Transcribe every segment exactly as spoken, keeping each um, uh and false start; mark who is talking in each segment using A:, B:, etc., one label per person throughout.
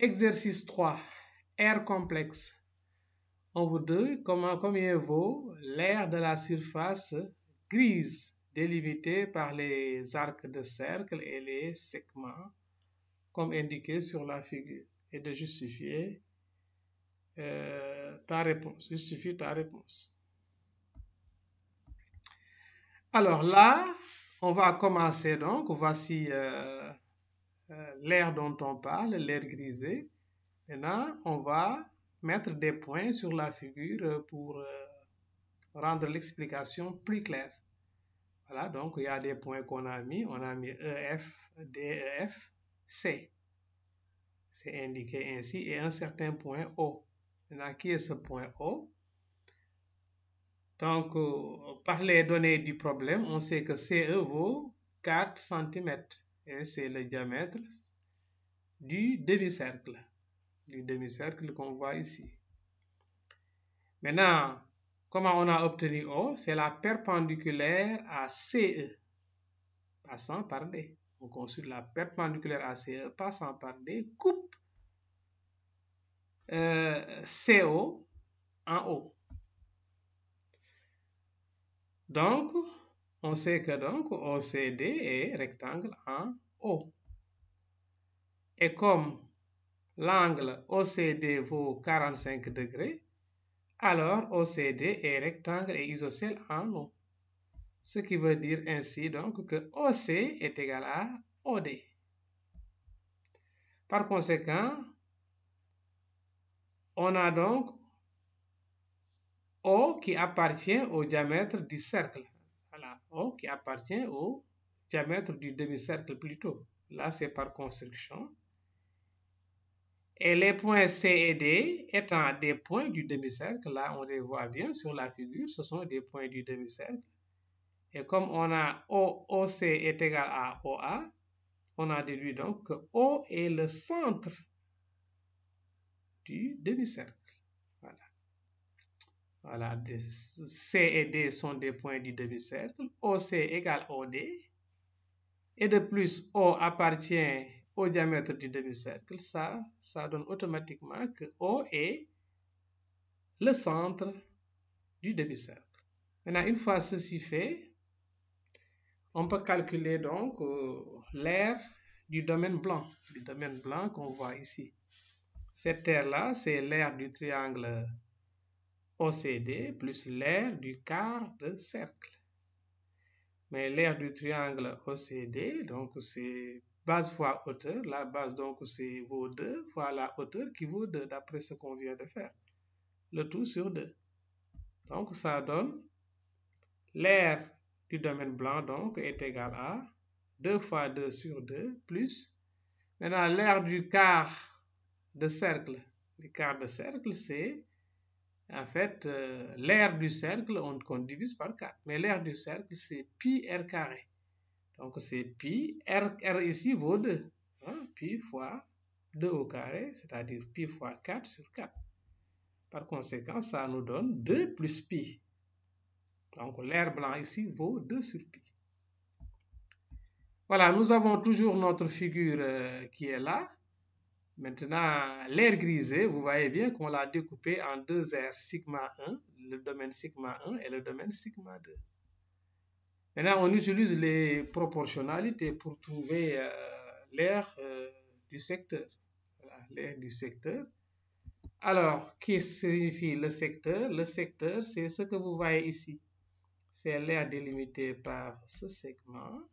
A: Exercice trois. Aire complexe. On vous dit comment, combien vaut l'aire de la surface grise délimitée par les arcs de cercle et les segments comme indiqué sur la figure et de justifier euh, ta réponse. Justifie ta réponse. Alors là, on va commencer donc. Voici euh, euh, l'aire dont on parle, l'aire grisée. Maintenant, on va mettre des points sur la figure pour euh, rendre l'explication plus claire. Voilà, donc il y a des points qu'on a mis. On a mis E, F, D, E, F, C. C'est indiqué ainsi. Et un certain point O. Maintenant, qui est ce point O? Donc, euh, par les données du problème, on sait que C E vaut quatre centimètres. Et c'est le diamètre du demi-cercle. Du demi-cercle qu'on voit ici. Maintenant, comment on a obtenu O? C'est la perpendiculaire à C E, passant par D. On consulte la perpendiculaire à C E, passant par D, coupe euh, C O en O. Donc, on sait que donc O C D est rectangle en O. Et comme l'angle O C D vaut quarante-cinq degrés, alors O C D est rectangle et isocèle en O. Ce qui veut dire ainsi donc que O C est égal à O D. Par conséquent, on a donc O qui appartient au diamètre du cercle. Voilà, O qui appartient au diamètre du demi-cercle plutôt. Là, c'est par construction. Et les points C et D étant des points du demi-cercle, là, on les voit bien sur la figure, ce sont des points du demi-cercle. Et comme on a O, OC est égal à O A, on a déduit donc que O est le centre du demi-cercle. Voilà. Voilà, C et D sont des points du demi-cercle. O C égale O D. Et de plus, O appartient au diamètre du demi-cercle. Ça, ça donne automatiquement que O est le centre du demi-cercle. Maintenant, une fois ceci fait, on peut calculer donc euh, l'aire du domaine blanc, du domaine blanc qu'on voit ici. Cette aire-là, c'est l'aire du triangle O C D plus l'aire du quart de cercle. Mais l'aire du triangle O C D, donc c'est base fois hauteur. La base, donc, c'est vaut deux fois la hauteur qui vaut deux, d'après ce qu'on vient de faire. Le tout sur deux. Donc, ça donne l'aire du domaine blanc, donc, est égal à deux fois deux sur deux, plus. Maintenant, l'aire du quart de cercle. Le quart de cercle, c'est en fait euh, l'aire du cercle, on, on divise par quatre. Mais l'aire du cercle, c'est pi r carré. Donc, c'est pi, R, R ici vaut deux. Hein? Pi fois deux au carré, c'est-à-dire pi fois quatre sur quatre. Par conséquent, ça nous donne deux plus pi. Donc, l'aire blanc ici vaut deux sur pi. Voilà, nous avons toujours notre figure euh, qui est là. Maintenant, l'aire grisée, vous voyez bien qu'on l'a découpée en deux aires, sigma un, le domaine sigma un et le domaine sigma deux. Maintenant, on utilise les proportionnalités pour trouver euh, l'aire euh, du secteur. Voilà, l'aire du secteur. Alors, qu'est-ce que signifie le secteur? Le secteur, c'est ce que vous voyez ici. C'est l'aire délimitée par ce segment,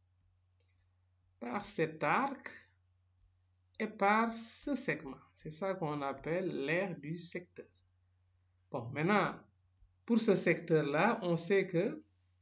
A: par cet arc et par ce segment. C'est ça qu'on appelle l'aire du secteur. Bon, maintenant, pour ce secteur-là, on sait que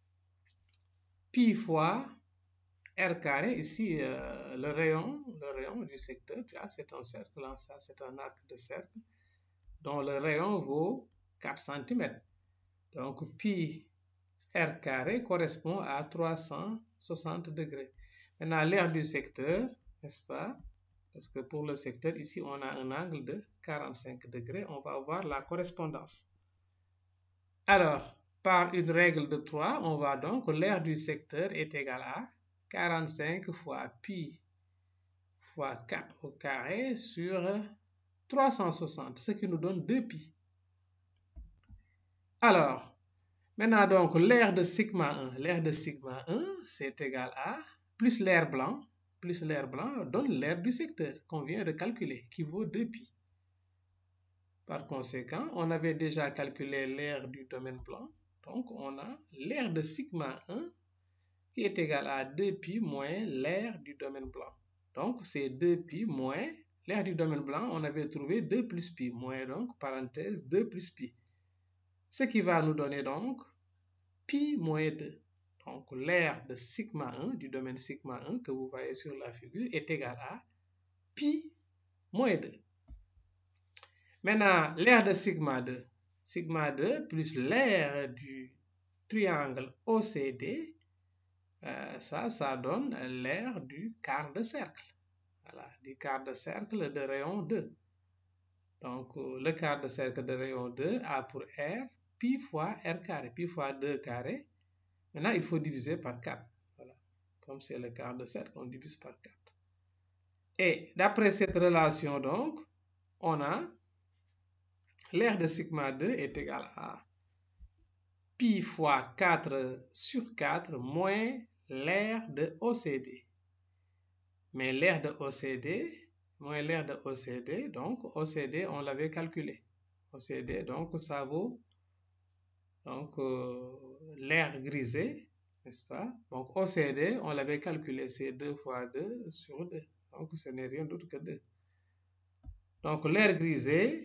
A: pi fois R carré, ici, euh, le rayon, le rayon du secteur, c'est un cercle, hein, ça c'est un arc de cercle, dont le rayon vaut quatre centimètres. Donc, pi R carré correspond à trois cent soixante degrés. Maintenant, l'aire du secteur, n'est-ce pas? Parce que pour le secteur, ici, on a un angle de quarante-cinq degrés. On va voir la correspondance. Alors, par une règle de trois, on va donc, l'aire du secteur est égale à quarante-cinq fois pi fois quatre au carré sur trois cent soixante, ce qui nous donne deux pi. Alors, maintenant donc l'aire de sigma un, l'aire de sigma un, c'est égal à plus l'aire blanc, plus l'aire blanc donne l'aire du secteur qu'on vient de calculer, qui vaut deux pi. Par conséquent, on avait déjà calculé l'aire du domaine blanc, donc on a l'aire de sigma un qui est égal à deux pi moins l'aire du domaine blanc. Donc c'est deux pi moins l'aire du domaine blanc, on avait trouvé deux plus pi, moins donc parenthèse deux plus pi. Ce qui va nous donner donc pi moins deux. Donc l'aire de sigma un, du domaine sigma un que vous voyez sur la figure est égal à pi moins deux. Maintenant, l'aire de sigma deux, sigma deux plus l'aire du triangle O C D, euh, ça, ça donne l'aire du quart de cercle. Voilà, du quart de cercle de rayon deux. Donc, euh, le quart de cercle de rayon deux a pour R pi fois R carré, pi fois deux carré. Maintenant, il faut diviser par quatre. Voilà. Comme c'est le quart de cercle, on divise par quatre. Et d'après cette relation, donc, on a l'aire de sigma deux est égal à pi fois quatre sur quatre moins l'aire de O C D. Mais l'aire de O C D, moins l'aire de O C D, donc O C D, on l'avait calculé. O C D, donc ça vaut donc euh, l'aire grisée, n'est-ce pas? Donc O C D, on l'avait calculé, c'est deux fois deux sur deux. Donc ce n'est rien d'autre que deux. Donc l'aire grisée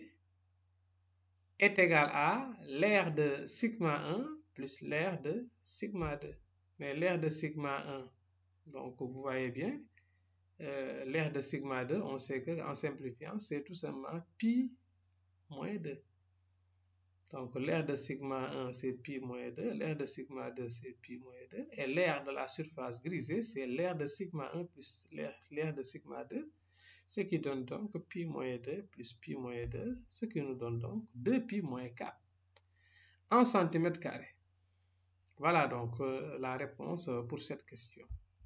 A: est égal à l'aire de sigma un plus l'aire de sigma deux. Mais l'aire de sigma un, donc vous voyez bien, euh, l'aire de sigma deux, on sait qu'en simplifiant, c'est tout simplement pi moins deux. Donc l'aire de sigma un, c'est pi moins deux, l'aire de sigma deux, c'est pi moins deux, et l'aire de la surface grisée, c'est l'aire de sigma un plus l'aire de sigma deux, ce qui donne donc pi moins deux plus pi moins deux, ce qui nous donne donc deux pi moins quatre en centimètres carrés. Voilà donc euh, la réponse pour cette question.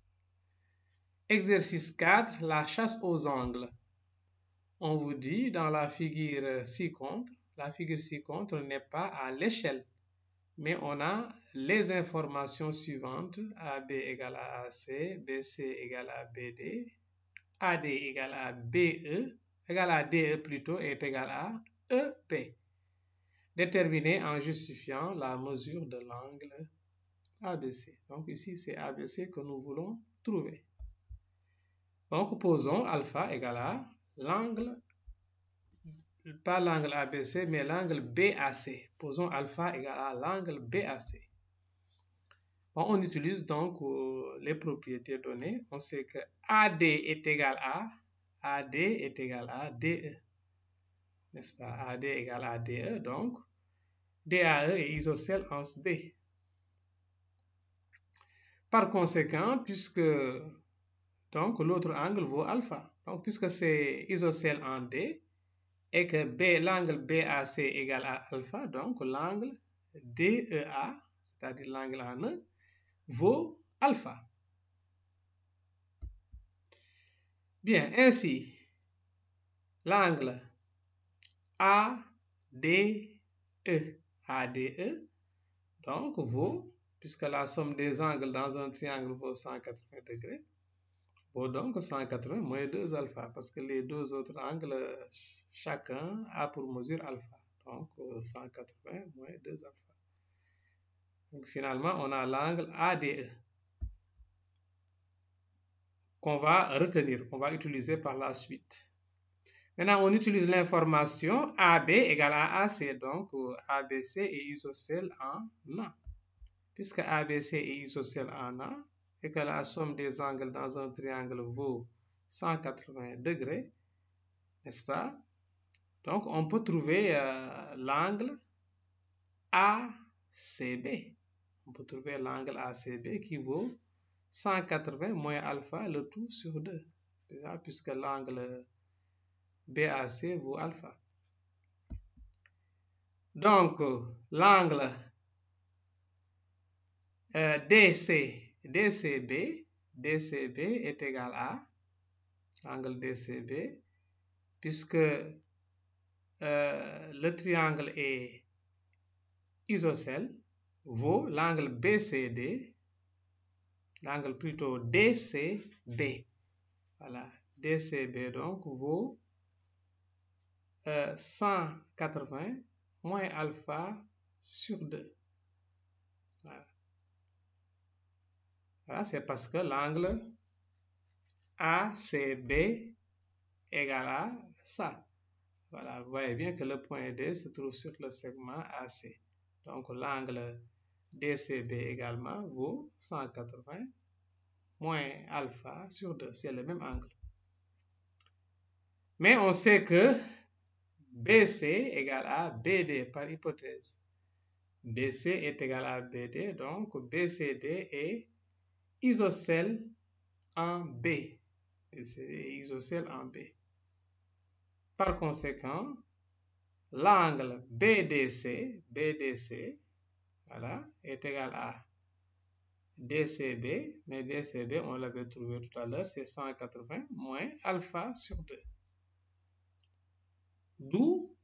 A: Exercice quatre, la chasse aux angles. On vous dit dans la figure ci-contre, la figure ci-contre n'est pas à l'échelle, mais on a les informations suivantes, A B égale à A C, B C égale à B D, A D égale à B E, égale à D E plutôt, est égal à E P. Déterminer en justifiant la mesure de l'angle A B C. Donc ici, c'est A B C que nous voulons trouver. Donc posons alpha égale à l'angle, pas l'angle A B C, mais l'angle B A C. Posons alpha égale à l'angle B A C. Bon, on utilise donc euh, les propriétés données. On sait que A D est égal à A D est égal à D E. N'est-ce pas? A D égale à D E, donc D A E est isocèle en D. Par conséquent, puisque donc l'autre angle vaut alpha, donc puisque c'est isocèle en D et que B, l'angle B A C égale à alpha, donc l'angle D E A, c'est-à-dire l'angle en E, vaut alpha. Bien, ainsi, l'angle A D E, A D E, donc vaut, puisque la somme des angles dans un triangle vaut cent quatre-vingts degrés, vaut donc cent quatre-vingts moins deux alpha, parce que les deux autres angles, chacun a pour mesure alpha. Donc cent quatre-vingts moins deux alpha. Donc finalement, on a l'angle A D E qu'on va retenir, qu'on va utiliser par la suite. Maintenant, on utilise l'information A B égale à A C. Donc A B C est isocèle en A. Puisque A B C est isocèle en A et que la somme des angles dans un triangle vaut cent quatre-vingts degrés, n'est-ce pas? Donc, on peut trouver euh, l'angle A C B. On peut trouver l'angle A C B qui vaut cent quatre-vingts moins alpha, le tout sur deux. Déjà, puisque l'angle B A C vaut alpha. Donc, l'angle euh, D C, D C B, D C B est égal à l'angle D C B, puisque euh, le triangle est isocèle, vaut l'angle B C D, l'angle plutôt D C B. Voilà, D C B donc vaut euh, cent quatre-vingts moins alpha sur deux. Voilà, voilà c'est parce que l'angle A C B égale à ça. Voilà, vous voyez bien que le point D se trouve sur le segment A C. Donc l'angle D C B également vaut cent quatre-vingts moins alpha sur deux. C'est le même angle. Mais on sait que B C égale à B D par hypothèse. B C est égal à B D, donc B C D est isocèle en B. B C D est isocèle en B. Par conséquent, l'angle B D C, B D C, voilà, est égal à D C B, mais D C B, on l'avait trouvé tout à l'heure, c'est cent quatre-vingts moins alpha sur deux. D'où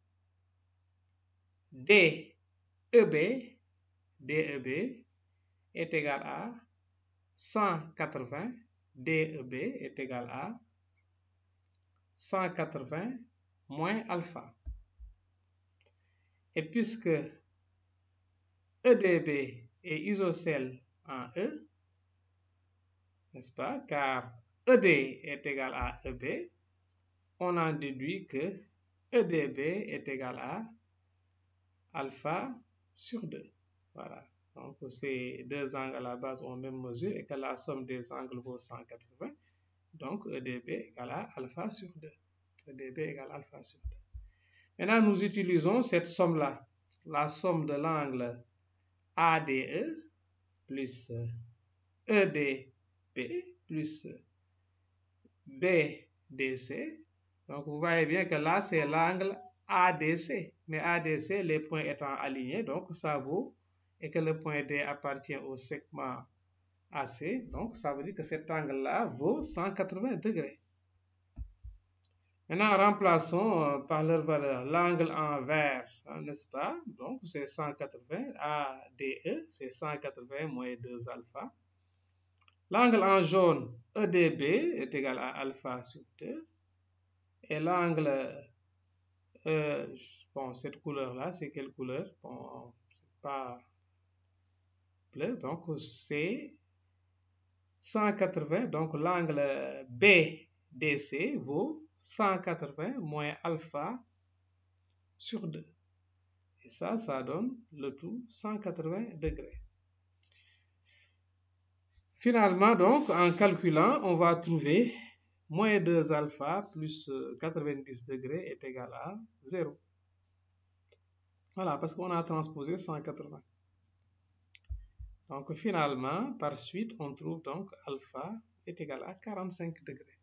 A: D E B, D E B est égal à cent quatre-vingts, D E B est égal à cent quatre-vingts moins alpha. Et puisque E D B est isocèle en E, n'est-ce pas, car E D est égal à E B, on en déduit que E D B est égal à alpha sur deux. Voilà. Donc, ces deux angles à la base ont même mesure et que la somme des angles vaut cent quatre-vingts. Donc, E D B égale à alpha sur deux. E D B égale alpha sur deux. Maintenant, nous utilisons cette somme-là. La somme de l'angle A D E plus E D B plus B D C. Donc, vous voyez bien que là, c'est l'angle A D C. Mais A D C, les points étant alignés, donc ça vaut, et que le point D appartient au segment A C, donc ça veut dire que cet angle-là vaut cent quatre-vingts degrés. Maintenant, remplaçons euh, par leur valeur l'angle en vert, hein, n'est-ce pas? Donc, c'est cent quatre-vingts, A D E, c'est cent quatre-vingts moins deux alpha. L'angle en jaune, E D B, est égal à alpha sur deux. Et l'angle, euh, bon, cette couleur-là, c'est quelle couleur? Bon, c'est pas bleu, donc c'est cent quatre-vingts, donc l'angle B D C vaut cent quatre-vingts moins alpha sur deux. Et ça, ça donne le tout cent quatre-vingts degrés. Finalement, donc, en calculant, on va trouver moins deux alpha plus quatre-vingt-dix degrés est égal à zéro. Voilà, parce qu'on a transposé cent quatre-vingts. Donc, finalement, par suite, on trouve donc alpha est égal à quarante-cinq degrés.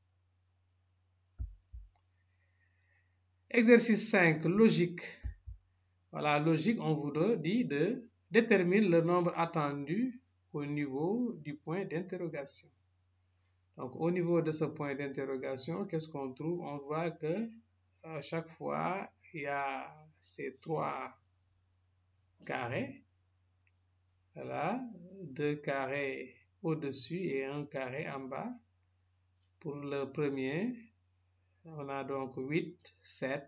A: Exercice cinq, logique. Voilà, logique, on vous dit de déterminer le nombre attendu au niveau du point d'interrogation. Donc, au niveau de ce point d'interrogation, qu'est-ce qu'on trouve? On voit que à chaque fois, il y a ces trois carrés. Voilà, deux carrés au-dessus et un carré en bas. Pour le premier, on a donc huit, sept.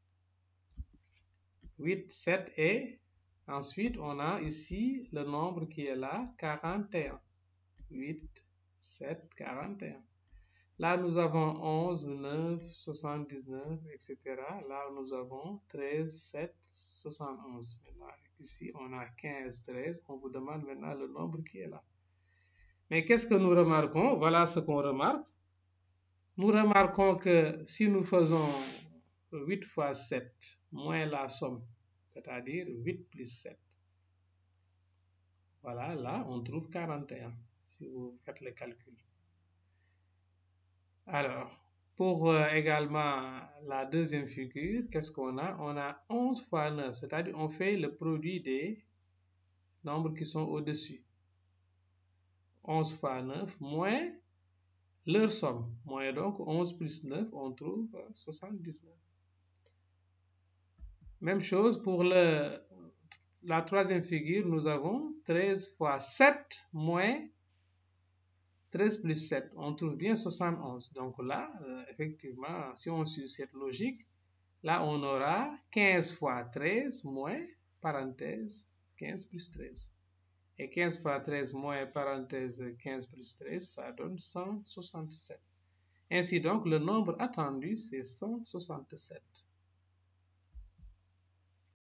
A: huit, sept et ensuite on a ici le nombre qui est là, quarante et un. huit, sept, quarante et un. Là nous avons onze, neuf, soixante-dix-neuf, et cetera. Là nous avons treize, sept, soixante-onze. Maintenant, ici on a quinze, treize. On vous demande maintenant le nombre qui est là. Mais qu'est-ce que nous remarquons? Voilà ce qu'on remarque. Nous remarquons que si nous faisons huit fois sept moins la somme, c'est-à-dire huit plus sept. Voilà, là, on trouve quarante et un, si vous faites le calcul. Alors, pour euh, également la deuxième figure, qu'est-ce qu'on a? On a onze fois neuf, c'est-à-dire on fait le produit des nombres qui sont au-dessus. onze fois neuf moins leur somme. Moins donc onze plus neuf, on trouve soixante-dix-neuf. Même chose pour le, la troisième figure, nous avons treize fois sept moins treize plus sept. On trouve bien soixante et onze. Donc là, euh, effectivement, si on suit cette logique, là, on aura quinze fois treize moins, parenthèse, quinze plus treize. Et quinze fois treize moins, parenthèse, quinze plus treize, ça donne cent soixante-sept. Ainsi donc, le nombre attendu, c'est cent soixante-sept.